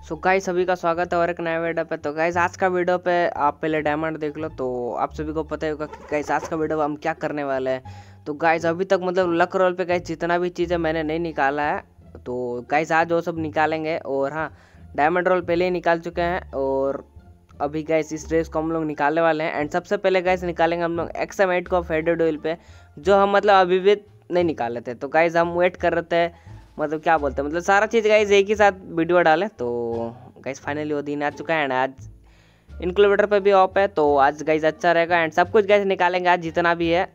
So guys सभी का स्वागत है और एक नया वीडियो पे। तो गाइस आज का वीडियो पे आप पहले डायमंड देख लो। तो आप सभी को पता ही होगा कि गाइस आज का वीडियो हम क्या करने वाले हैं। तो गाइस अभी तक मतलब लक रोल पे गाइस जितना भी चीज़ें मैंने नहीं निकाला है, तो गाइस आज वो सब निकालेंगे। और हाँ, डायमंड रोल पहले ही निकाल चुके हैं और अभी गाइस इस ड्रेस को हम लोग निकालने वाले हैं। एंड सबसे पहले गाइस निकालेंगे हम लोग XM8 को फेडेड ऑयल पे, जो हम मतलब अभी भी नहीं निकाले थे। तो गाइस हम वेट कर रहे थे, मतलब क्या बोलते हैं, मतलब सारा चीज़ गाइस एक ही साथ वीडियो डाले। तो गाइस फाइनली वो दिन आ चुका है एंड आज इनक्यूबेटर पे भी ऑफ है। तो आज गाइस अच्छा रहेगा एंड सब कुछ गाइस निकालेंगे आज जितना भी है।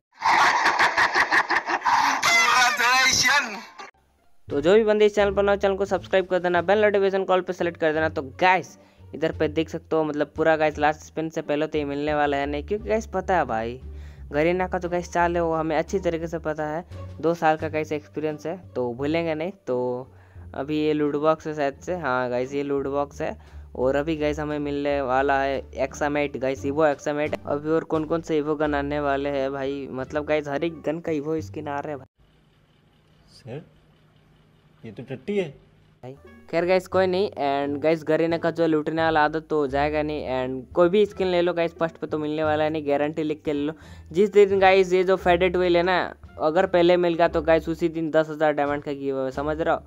तो जो भी बंदे इस चैनल पर नए, चैनल को सब्सक्राइब कर देना, बेल नोटिफिकेशन कॉल पे सेलेक्ट कर देना। तो गाइस इधर पे देख सकते हो, मतलब पूरा गाइस लास्ट स्पिन से पहले तो ये मिलने वाला है नहीं, क्योंकि गाइस पता है भाई गरीना का जो गाइस चाल है वो हमें अच्छी तरीके से पता है। 2 साल का गाइस एक्सपीरियंस है, तो भूलेंगे नहीं। तो अभी ये लूट बॉक्स है शायद से, हाँ गाइस ये लूट बॉक्स है। और अभी गाइस हमें मिलने वाला है XM8 गाइस, ईवो XM8। अभी और कौन कौन से ईवो गन आने वाले हैं भाई, मतलब गाइस हर एक गन का ईवो स्किन आ रहा है भाई। ये तो टट्टी है भाई। खैर गाइस कोई नहीं। एंड गाइस गरीना का जो लूटने वाला आदत तो हो जाएगा नहीं। एंड कोई भी स्किन ले लो गाइस, फर्स्ट पे तो मिलने वाला है नहीं, गारंटी लिख के ले लो। जिस दिन गाइस ये जो फेडेड व्हील है ना, अगर पहले मिल गया तो गाइस उसी दिन 10,000 डायमंड का गिव अवे, समझ रहे हो।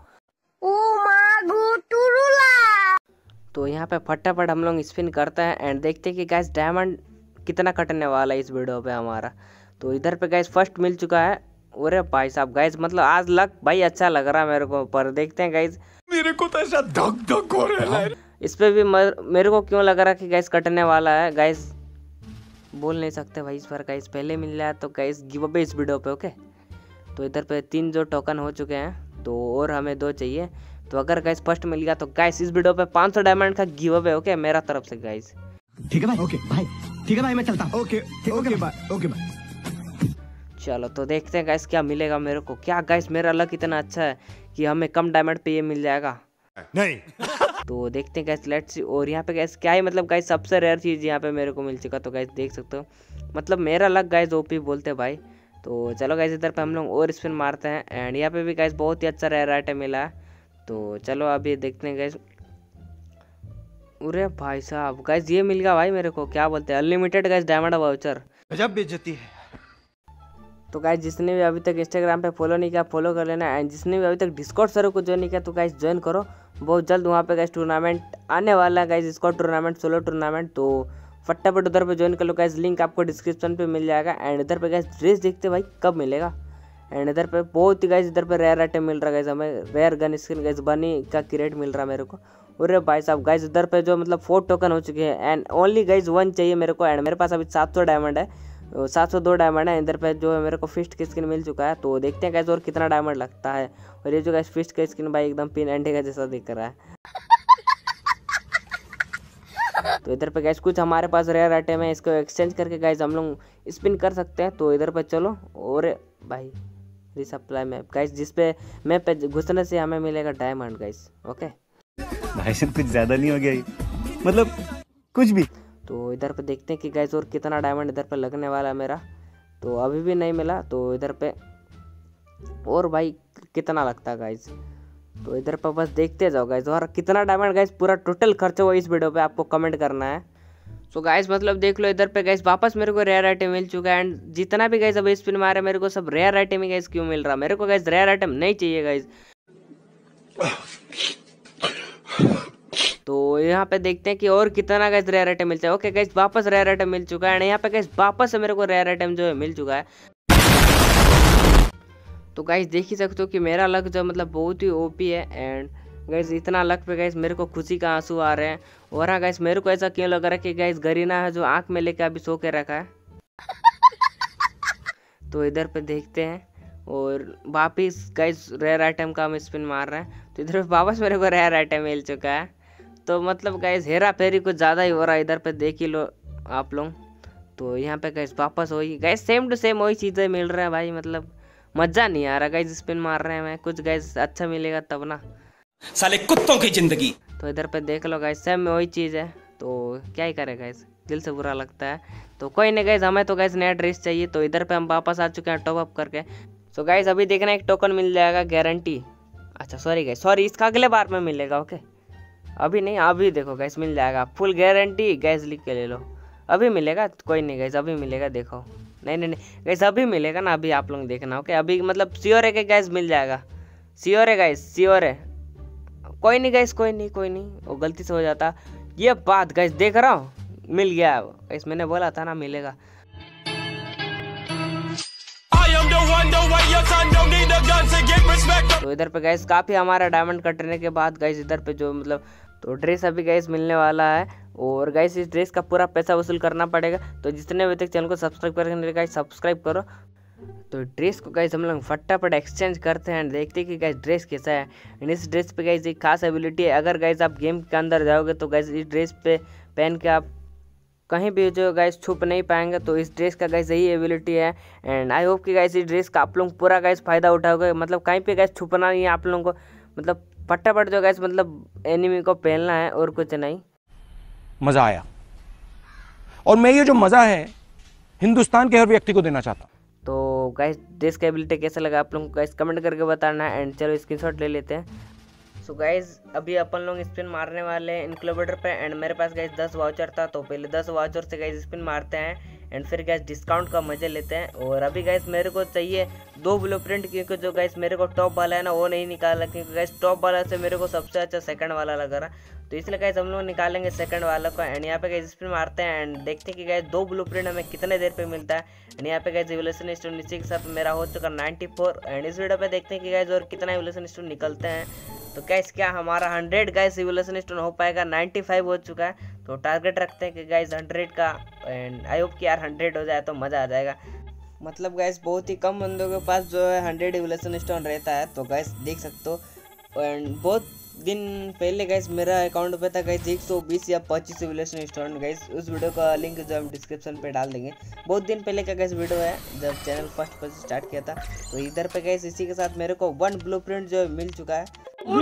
तो यहाँ पे फटाफट हम लोग स्पिन करते हैं एंड देखते हैं कि गाइस डायमंड कितना कटने वाला है इस वीडियो पे हमारा। तो इधर पे गाइस फर्स्ट मिल चुका है। अरे भाई साहब गाइस मतलब आज लक भाई अच्छा लग रहा है मेरे को, पर देखते हैं गाइस। मेरे को तो ऐसा धक धक हो रहा है इस पे भी मेरे को क्यों लग रहा है कि गाइस कटने वाला है। गाइस बोल नहीं सकते भाई इस पर, गाइस पहले मिल रहा है तो गाइस गिव अवे इस वीडियो पे, ओके। तो इधर पे 3 जो टोकन हो चुके हैं, तो और हमें 2 चाहिए। तो अगर गाइस फर्स्ट मिल गया तो गाइस इस वीडियो पे 500 डायमंड का गिव अवे, ओके मेरा तरफ से गाइस। ठीक है भाई, ओके भाई, ठीक है भाई, मैं चलता हूं। Okay okay bye, okay bye. चलो तो देखते हैं गाइस क्या मिलेगा मेरे को। क्या गाइस मेरा लक इतना अच्छा है कि हमें कम डायमंड पे ये मिल जाएगा नहीं। तो देखते हैं गाइस, लेट्स सी। और यहाँ पे गाइस क्या है, मतलब गाइस सबसे रेयर चीज़ यहाँ पे मेरे को मिल चुका। तो गाइस देख सकते हो, मतलब मेरा लक गाइस ओपी बोलते भाई। तो चलो गाइस इधर पे हम लोग और स्पिन मारते हैं एंड यहाँ पे भी गाइस बहुत ही अच्छा रेयर आइटम मिला है। तो चलो अभी देखते हैं गाइस। अरे भाई साहब गाइस ये मिल गया भाई मेरे को, क्या बोलते हैं, अनलिमिटेड गाइस डायमंड वाउचर। गजब बेइज्जती है। तो गाइस जिसने भी अभी तक इंस्टाग्राम पे फॉलो नहीं किया फॉलो कर लेना। एंड जिसने भी अभी तक डिस्कॉर्ड सर्वर को ज्वाइन नहीं किया तो गाइस ज्वाइन करो। बहुत जल्द वहाँ पे गाइस टूर्नामेंट आने वाला है guys, squad tournament, solo tournament. तो फटाफट उधर पे ज्वाइन कर लो गाइस, लिंक आपको डिस्क्रिप्शन पे मिल जाएगा। एंड इधर पे गाइस ड्रेस देखते भाई कब मिलेगा। एंड इधर पे बहुत ही गाइस इधर पे रेयर आइटम मिल रहा है गाइस हमें, रेयर गन स्किन गाइस बनी का क्रेट मिल रहा है मेरे को। अरे भाई साहब गाइस इधर पे जो मतलब 4 टोकन हो चुके हैं एंड ओनली गाइस 1 चाहिए मेरे को। एंड मेरे पास अभी 700 डायमंड है, 702 डायमंड है। इधर पे जो है मेरे को फिस्ट की स्किन मिल चुका है। तो देखते हैं गाइस और कितना डायमंड लगता है। और ये जो गाइस फिस्ट का स्किन भाई एकदम पिन अंडे का जैसा दिख रहा है। तो इधर पे गाइस कुछ हमारे पास रेयर आइटम है, इसको एक्सचेंज करके गाइस हम लोग स्पिन कर सकते हैं। तो इधर पे चलो। और भाई रिसप्लाई मैप गाइस, जिस पे मैप पे घुसने से हमें मिलेगा डायमंड गाइस, ओके। भाई साहब कुछ ज्यादा नहीं हो गया ये? मतलब कुछ भी। तो इधर पे देखते हैं कि गाइस और कितना डायमंड इधर पे लगने वाला है मेरा। तो अभी भी नहीं मिला, तो इधर पे और भाई कितना लगता है गाइस। तो इधर पे बस देखते जाओ गाइस, और कितना डायमंड गाइस पूरा टोटल खर्च हुआ इस वीडियो पे आपको कमेंट करना है। सो गाइस मतलब देख लो इधर पे गाइस वापस मेरे को रेयर आइटम मिल चुका है। एंड जितना भी गाइस अभी स्पिन मारे मेरे को सब रेयर आइटम ही गाइस क्यों मिल रहा है मेरे को गाइस, रेयर आइटम नहीं चाहिए गाइस। तो यहाँ पे देखते हैं कि और कितना गाइस रेयर आइटम मिलता है। ओके गाइस वापस रेयर आइटम मिल चुका है एंड यहाँ पे गाइस वापस से मेरे को रेयर आइटम जो है मिल चुका है। तो गाइस देख ही सकते हो कि मेरा लक जो मतलब बहुत ही ओपी है। एंड गाइस इतना लक पे गाइस मेरे को खुशी का आंसू आ रहे हैं। और हाँ गाइस मेरे को ऐसा क्यों लग रहा है कि गाइस गरीना है जो आँख में लेके अभी सो के रखा है। तो इधर पे देखते हैं और वापिस गाइस रेयर आइटम का हम स्पिन मार रहे हैं। तो इधर पे वापस मेरे को रेयर आइटम मिल चुका है। तो मतलब गाइस हेरा फेरी कुछ ज़्यादा ही हो रहा है, इधर पे देख ही लो आप लोग। तो यहाँ पे गाइस वापस वही गाइस सेम टू सेम वही चीज़ें मिल रहा है भाई, मतलब मज़ा नहीं आ रहा गाइस स्पिन मार रहे हैं। मैं कुछ गाइस अच्छा मिलेगा तब ना, साले कुत्तों की जिंदगी। तो इधर पे देख लो गाइस सेम में वही चीज़ है। तो क्या ही करे गाइस, दिल से बुरा लगता है। तो कोई नहीं गाइस, हमें तो गाइस नया ड्रेस चाहिए। तो इधर पे हम वापस आ चुके हैं टॉप अप करके। सो गाइस अभी देखना एक टोकन मिल जाएगा गारंटी। अच्छा सॉरी गाइस, सॉरी इसका अगले बार में मिलेगा, ओके अभी नहीं, अभी देखो गैस मिल जाएगा, फुल गारंटी गैस, लिख के ले लो। अभी मिलेगा, कोई नहीं गैस, अभी मिलेगा, देखो। नहीं नहीं नहीं गैस, अभी मिलेगा ना, अभी आप लोग देखना। ओके, अभी मतलब श्योर है कि गैस मिल जाएगा, श्योर है गैस, श्योर है। कोई नहीं गैस, कोई नहीं, वो गलती से हो जाता ये बात गैस, देख रहा हूँ मिल गया गैस, मैंने बोला था ना मिलेगा। तो इधर पे गैस काफ़ी हमारा डायमंड कटने के बाद गैस इधर पे जो मतलब तो ड्रेस अभी गैस मिलने वाला है, और गैस इस ड्रेस का पूरा पैसा वसूल करना पड़ेगा। तो जितने अभी तक चैनल को सब्सक्राइब करके गैस सब्सक्राइब करो। तो ड्रेस को गैस हम लोग फटाफट एक्सचेंज करते हैं, देखते हैं कि गैस ड्रेस कैसा है। एंड इस ड्रेस पे गैस एक खास एबिलिटी है, अगर गैस आप गेम के अंदर जाओगे तो गैस इस ड्रेस पे पहन के आप कहीं भी जो गैस छुप नहीं पाएंगे। तो इस ड्रेस का गैस यही एबिलिटी है। एंड आई होप कि गैस इस ड्रेस का आप लोग पूरा गैस फ़ायदा उठाओगे, मतलब कहीं पे गैस छुपना नहीं है आप लोगों को, मतलब फटाफट जो गैस मतलब एनिमी को पहनना है और कुछ नहीं। मज़ा आया, और मैं ये जो मज़ा है हिंदुस्तान के हर व्यक्ति को देना चाहता हूँ। तो गैस ड्रेस का एबिलिटी कैसा लगा आप लोगों को गैस कमेंट करके बताना है। एंड चलो स्क्रीनशॉट ले लेते हैं। सो गाइज अभी अपन लोग स्पिन मारने वाले हैं इनक्यूबेटर पे। एंड मेरे पास गाइज 10 वाउचर था, तो पहले 10 वाउचर से गाइज स्पिन मारते हैं एंड फिर गाइज डिस्काउंट का मजे लेते हैं। और अभी गाइज मेरे को चाहिए 2 ब्लूप्रिंट, क्योंकि जो गाइज मेरे को टॉप वाला है ना वो नहीं निकाला, क्योंकि गाइज टॉप वाला से मेरे को सबसे अच्छा सेकंड वाला लग रहा। तो इसलिए गाइज हम लोग निकालेंगे सेकंड वाला को। एंड यहाँ पे गाइज स्पिन मारते हैं एंड देखते हैं कि गाइज 2 ब्लूप्रिंट हमें कितने देर पे मिलता है। एंड यहाँ पे गाइज इवोल्यूशन स्टोन नीचे के साथ मेरा हो चुका 94। एंड इस वीडियो पे देखते हैं कि गाइज और कितना इवोल्यूशन स्टोन निकलते हैं। तो गाइस क्या हमारा 100 गाइस इवोल्यूशन स्टोन हो पाएगा, 95 हो चुका है। तो टारगेट रखते हैं कि गाइस 100 का। एंड आई होप कि यार 100 हो जाए तो मज़ा आ जाएगा। मतलब गाइस बहुत ही कम बंदों के पास जो है 100 इवोल्यूशन स्टोन रहता है, तो गाइस देख सकते हो। एंड बहुत दिन पहले गाइस मेरा अकाउंट पे था गाइस 120 या 25 इवोल्यूशन स्टोन। गाइस उस वीडियो का लिंक जो हम डिस्क्रिप्शन पे डाल देंगे। बहुत दिन पहले का गाइस वीडियो है, जब चैनल फर्स्ट स्टार्ट किया था। तो इधर पे गाइस इसी के साथ मेरे को 1 ब्लूप्रिंट जो मिल चुका है,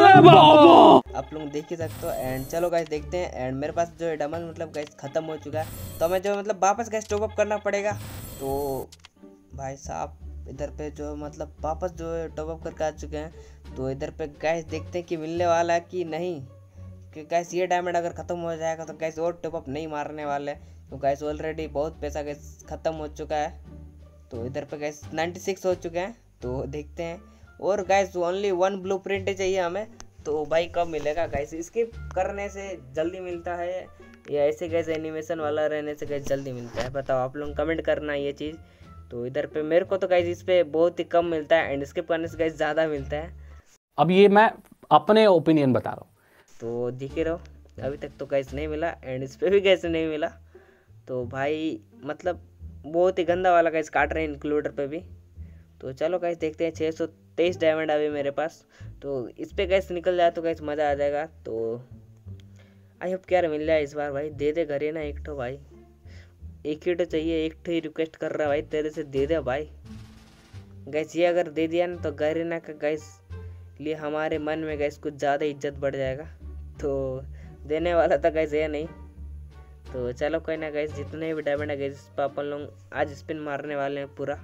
आप लोग देख ही सकते हो। एंड चलो गाइस देखते हैं। एंड मेरे पास जो है डायमंड मतलब गाइस खत्म हो चुका है, तो हमें जो मतलब वापस गाइस टॉप अप करना पड़ेगा। तो भाई साहब इधर पे जो मतलब वापस जो है टॉप अप करके आ चुके हैं। तो इधर पे गाइस देखते हैं कि मिलने वाला है कि नहीं, कि गाइस ये डायमंड अगर ख़त्म हो जाएगा तो गाइस और टॉप अप नहीं मारने वाले। तो गाइस ऑलरेडी बहुत पैसा गाइस ख़त्म हो चुका है। तो इधर पे गाइस 96 हो चुके हैं। तो देखते हैं, और गाइस ओनली 1 ब्लूप्रिंट चाहिए हमें। तो भाई कब मिलेगा गाइस, स्किप करने से जल्दी मिलता है या ऐसे गाइस एनिमेशन वाला रहने से गाइस जल्दी मिलता है, बताओ आप लोग कमेंट करना ये चीज़। तो इधर पे मेरे को तो गाइस इस पे बहुत ही कम मिलता है एंड स्किप करने से गाइस ज़्यादा मिलता है। अब ये मैं अपने ओपिनियन बता रहा हूँ। तो दिखे रहो, अभी तक तो गाइस नहीं मिला एंड इस पे भी गाइस नहीं मिला। तो भाई मतलब बहुत ही गंदा वाला गाइस काट रहे हैं इंक्लूडर पे भी। तो चलो गाइस देखते हैं, 623 डायमंड अभी मेरे पास। तो इस पे गैस निकल जाए तो गैस मज़ा आ जाएगा। तो आई होप क्या मिल जाए इस बार भाई, दे दे घरे ना एक ठो भाई, एक ही तो चाहिए, एक ठो ही रिक्वेस्ट कर रहा भाई तेरे से, दे दे भाई। गैस ये अगर दे दिया ना तो गरेना का गैस लिए हमारे मन में गैस कुछ ज़्यादा इज्जत बढ़ जाएगा। तो देने वाला था गैस ये नहीं। तो चलो कोई ना गैस, जितने भी डायमंड है गैस इस पर अपन लोग आज स्पिन मारने वाले हैं पूरा।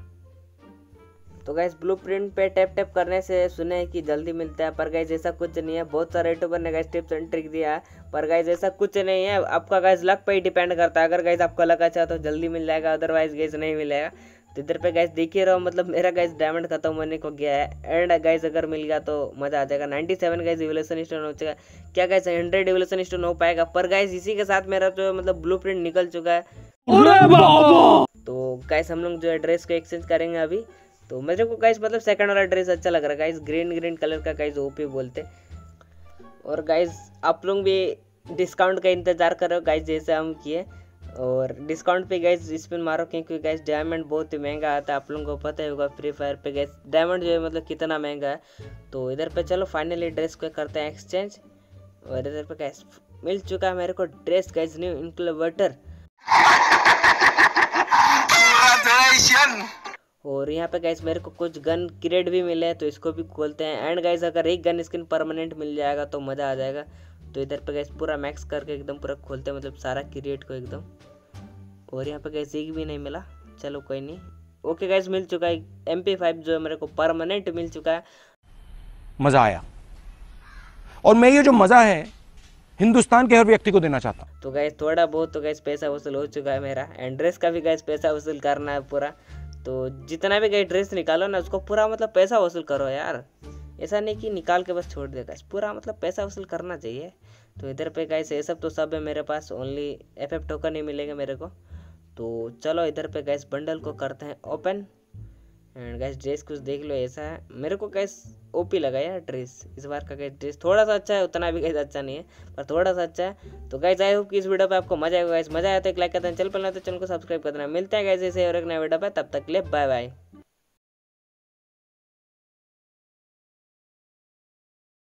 तो गैस ब्लूप्रिंट पे टैप टैप करने से सुने हैं कि जल्दी मिलता है, पर गैस ऐसा कुछ नहीं है। बहुत सारे यूट्यूबर ने गैस टिप्स एंड ट्रिक दिया है, पर गैस ऐसा कुछ नहीं है। आपका गैस लक पे ही डिपेंड करता है। अगर गैस आपका लक अच्छा तो जल्दी मिल जाएगा, अदरवाइज गैस नहीं मिलेगा। तो इधर पे गैस देखिए रहो, मतलब मेरा गैस डायमंड खत्म होने को गया है एंड गैस अगर मिल गया तो मज़ा आ जाएगा। 97 गैस इवोल्यूशन स्टोन हो चुका, क्या गैस 100 इवोल्यूशन स्टोन हो पाएगा। पर गैस इसी के साथ मेरा जो मतलब ब्लूप्रिंट निकल चुका है। तो गैस हम लोग जो है ड्रेस को एक्सचेंज करेंगे अभी। तो मेरे को गाइस मतलब सेकंड वाला ड्रेस अच्छा लग रहा है गाइस, ग्रीन कलर का गाइस ओपी बोलते। और गाइस आप लोग भी डिस्काउंट का इंतज़ार करो गाइस, जैसे हम किए। और डिस्काउंट पे गाइस स्पिन मारो, क्योंकि गाइस डायमंड बहुत ही महंगा आता है, आप लोगों को पता ही होगा फ्री फायर पे गाइस डायमंड जो है मतलब कितना महंगा है। तो इधर पे चलो फाइनली ड्रेस को करते हैं एक्सचेंज। और इधर पे गाइस मिल चुका है मेरे को ड्रेस गाइस, न्यू इनक्यूबेटर। और यहाँ पे गाइस मेरे को कुछ गन क्रेड भी मिले हैं, तो इसको भी खोलते हैं। एंड गाइस अगर एक गन स्किन परमानेंट मिल जाएगा तो मज़ा आ जाएगा। तो इधर पे गाइस पूरा मैक्स करके एकदम पूरा खोलते हैं, मतलब सारा क्रिएट को एकदम। और यहाँ पे गाइस एक भी नहीं मिला, चलो कोई नहीं। ओके गाइस मिल चुका है MP5 जो मेरे को परमानेंट मिल चुका है। मज़ा आया, और मैं ये जो मज़ा है हिंदुस्तान के हर व्यक्ति को देना चाहता हूँ। तो गाइस थोड़ा बहुत तो गाइस पैसा वसूल हो चुका है मेरा, एंड ड्रेस का भी गाइस पैसा वसूल करना है पूरा। तो जितना भी गाइस ड्रेस निकालो ना उसको पूरा मतलब पैसा वसूल करो यार, ऐसा नहीं कि निकाल के बस छोड़ दे गाइस, पूरा मतलब पैसा वसूल करना चाहिए। तो इधर पे गाइस ये सब तो सब है मेरे पास, ओनली FF टोकन ही मिलेंगे मेरे को। तो चलो इधर पे गाइस बंडल को करते हैं ओपन, एंड गाइस ड्रेस कुछ देख लो ऐसा है। मेरे को गाइस OP लगा यार ड्रेस, इस बार का गाइस ड्रेस थोड़ा सा अच्छा है, उतना भी गाइस अच्छा नहीं है पर थोड़ा सा अच्छा है। तो गाइस आई होप कि इस वीडियो पे आपको मजा आएगा गाइस, मजा आया तो एक लाइक करते हैं, चल पहले तो चैनल को सब्सक्राइब कर देना। मिलते हैं गाइस ऐसे और एक नए वीडियो पे, तब तक ले बाय बाय।